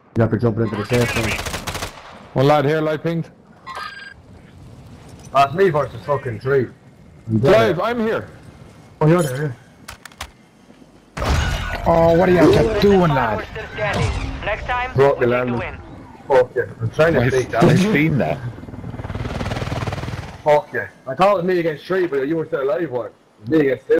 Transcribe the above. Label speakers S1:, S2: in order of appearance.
S1: You have to jump into the safe zone.
S2: One lad here, light pinged.
S1: That's me versus fucking 3.
S2: Clive, I'm here.
S1: Oh, you're there,
S3: Oh, what are you after doing, lad?
S4: Next time,
S1: Broke
S4: we
S1: the
S4: take the
S1: landing.
S4: win.
S1: Fuck yeah. I'm trying to take that.
S3: Nice beam that.
S1: Fuck yeah. I thought it was me against 3, but you were still alive, what? Me against 2.